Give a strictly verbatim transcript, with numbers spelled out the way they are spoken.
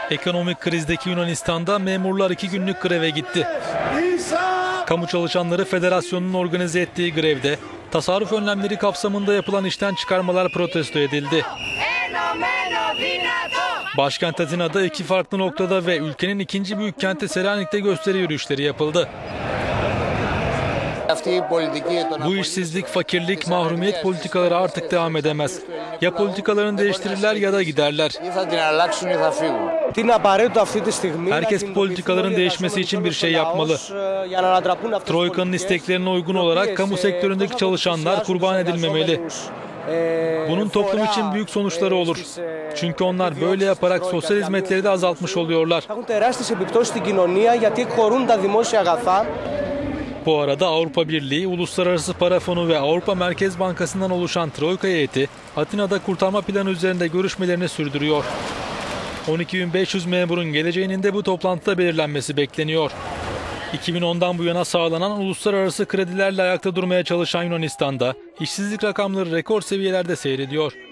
Ekonomik krizdeki Yunanistan'da memurlar iki günlük greve gitti. Kamu Çalışanları Federasyonu'nun organize ettiği grevde tasarruf önlemleri kapsamında yapılan işten çıkarmalar protesto edildi. Başkent Atina'da iki farklı noktada ve ülkenin ikinci büyük kenti Selanik'te gösteri yürüyüşleri yapıldı. Bu işsizlik, fakirlik, mahrumiyet politikaları artık devam edemez. Ya politikalarını değiştirirler ya da giderler. Herkes politikaların değişmesi için bir şey yapmalı. Troika'nın isteklerine uygun olarak kamu sektöründeki çalışanlar kurban edilmemeli. Bunun toplum için büyük sonuçları olur. Çünkü onlar böyle yaparak sosyal hizmetleri de azaltmış oluyorlar. Bu arada Avrupa Birliği, Uluslararası Para Fonu ve Avrupa Merkez Bankası'ndan oluşan Troika heyeti Atina'da kurtarma planı üzerinde görüşmelerini sürdürüyor. on iki bin beş yüz memurun geleceğinin de bu toplantıda belirlenmesi bekleniyor. iki bin ondan bu yana sağlanan uluslararası kredilerle ayakta durmaya çalışan Yunanistan'da işsizlik rakamları rekor seviyelerde seyrediyor.